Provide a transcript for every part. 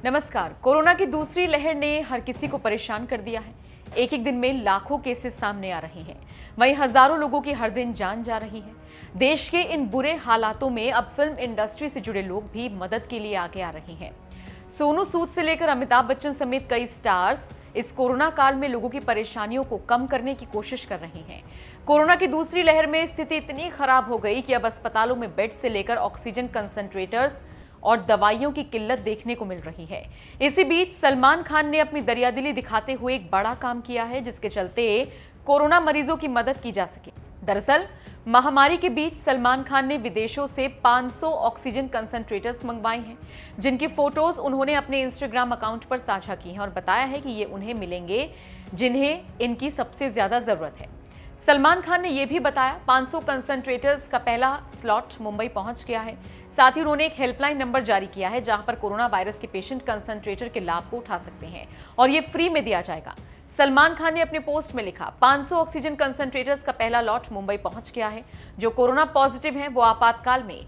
नमस्कार। कोरोना की दूसरी लहर ने हर किसी को परेशान कर दिया है। एक एक दिन में लाखों केसेस सामने आ रहे हैं, वहीं हजारों लोगों की हर दिन जान जा रही है। देश के इन बुरे हालातों में अब फिल्म इंडस्ट्री से जुड़े लोग भी मदद के लिए आगे आ रहे हैं। सोनू सूद से लेकर अमिताभ बच्चन समेत कई स्टार्स इस कोरोना काल में लोगों की परेशानियों को कम करने की कोशिश कर रहे हैं। कोरोना की दूसरी लहर में स्थिति इतनी खराब हो गई कि अब अस्पतालों में बेड से लेकर ऑक्सीजन कंसंट्रेटर्स और दवाइयों की किल्लत देखने को मिल रही है। इसी बीच सलमान खान ने अपनी दरियादिली दिखाते हुए एक बड़ा काम किया है, जिसके चलते कोरोना मरीजों की मदद की जा सके। दरअसल महामारी के बीच सलमान खान ने विदेशों से 500 ऑक्सीजन कंसंट्रेटर्स मंगवाए हैं, जिनकी फोटोज उन्होंने अपने इंस्टाग्राम अकाउंट पर साझा की हैं और बताया है कि ये उन्हें मिलेंगे जिन्हें इनकी सबसे ज्यादा जरूरत है। सलमान खान ने यह भी बताया 500 कंसंट्रेटर्स का पहला स्लॉट मुंबई पहुंच गया है। साथ ही उन्होंने एक हेल्पलाइन नंबर जारी किया है, जहां पर कोरोना वायरस के पेशेंट कंसंट्रेटर के लाभ को उठा सकते हैं और ये फ्री में दिया जाएगा। सलमान खान ने अपने पोस्ट में लिखा, 500 ऑक्सीजन कंसंट्रेटर्स का पहला लॉट मुंबई पहुंच गया है। जो कोरोना पॉजिटिव हैं वो आपातकाल में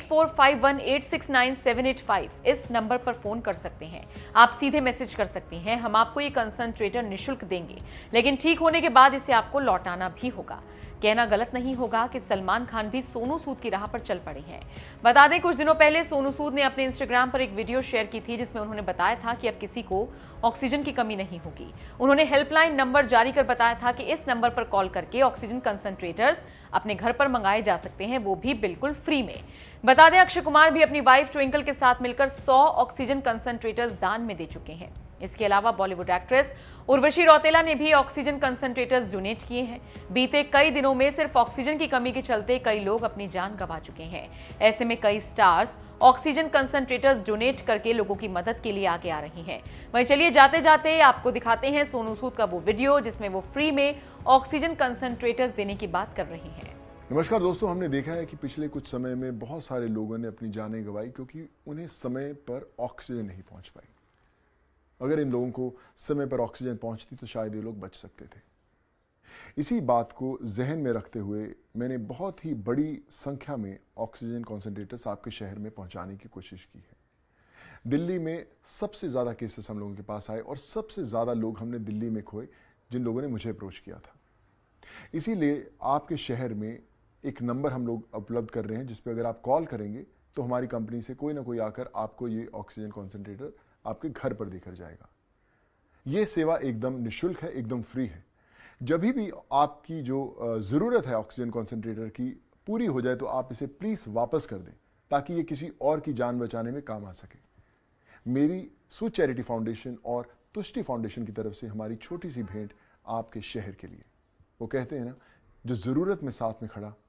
8451869785 इस नंबर पर फोन कर सकते हैं। आप सीधे मैसेज कर सकते हैं, हम आपको ये कंसंट्रेटर निःशुल्क देंगे, लेकिन ठीक होने के बाद इसे आपको लौटाना भी होगा। कहना गलत नहीं होगा कि सलमान खान भी सोनू सूद की राह पर चल पड़े हैं। बता दें, कुछ दिनों पहले सोनू सूद ने अपने इंस्टाग्राम पर एक वीडियो शेयर की थी, जिसमें उन्होंने बताया था कि अब किसी को ऑक्सीजन की कमी नहीं होगी। उन्होंने हेल्पलाइन नंबर जारी कर बताया था कि इस नंबर पर कॉल करके ऑक्सीजन कंसंट्रेटर्स अपने घर पर मंगाए जा सकते हैं, वो भी बिल्कुल फ्री में। बता दें, अक्षय कुमार भी अपनी वाइफ ट्विंकल के साथ मिलकर 100 ऑक्सीजन कंसंट्रेटर्स दान में दे चुके हैं। इसके अलावा बॉलीवुड एक्ट्रेस उर्वशी रौतेला ने भी ऑक्सीजन कंसंट्रेटर्स डोनेट किए हैं। बीते कई दिनों में सिर्फ ऑक्सीजन की कमी के चलते कई लोग अपनी जान गंवा चुके हैं। ऐसे में कई स्टार्स ऑक्सीजन कंसंट्रेटर्स डोनेट करके लोगों की मदद के लिए आगे आ रही हैं। वहीं चलिए जाते जाते आपको दिखाते हैं सोनू सूद का वो वीडियो, जिसमें वो फ्री में ऑक्सीजन कंसंट्रेटर्स देने की बात कर रही हैं। नमस्कार दोस्तों, हमने देखा है कि पिछले कुछ समय में बहुत सारे लोगों ने अपनी जानें गंवाई क्योंकि उन्हें समय पर ऑक्सीजन नहीं पहुंच पाई। अगर इन लोगों को समय पर ऑक्सीजन पहुंचती तो शायद ये लोग बच सकते थे। इसी बात को जहन में रखते हुए मैंने बहुत ही बड़ी संख्या में ऑक्सीजन कॉन्सेंट्रेटर्स आपके शहर में पहुंचाने की कोशिश की है। दिल्ली में सबसे ज़्यादा केसेस हम लोगों के पास आए और सबसे ज़्यादा लोग हमने दिल्ली में खोए, जिन लोगों ने मुझे अप्रोच किया था। इसीलिए आपके शहर में एक नंबर हम लोग उपलब्ध कर रहे हैं, जिस पर अगर आप कॉल करेंगे तो हमारी कंपनी से कोई ना कोई आकर आपको ये ऑक्सीजन कॉन्सेंट्रेटर आपके घर पर देकर जाएगा। यह सेवा एकदम निःशुल्क है, एकदम फ्री है। जब भी आपकी जो ज़रूरत है ऑक्सीजन कॉन्सेंट्रेटर की पूरी हो जाए तो आप इसे प्लीज़ वापस कर दें, ताकि ये किसी और की जान बचाने में काम आ सके। मेरी सूद चैरिटी फाउंडेशन और तुष्टि फाउंडेशन की तरफ से हमारी छोटी सी भेंट आपके शहर के लिए। वो कहते हैं ना, जो ज़रूरत में साथ में खड़ा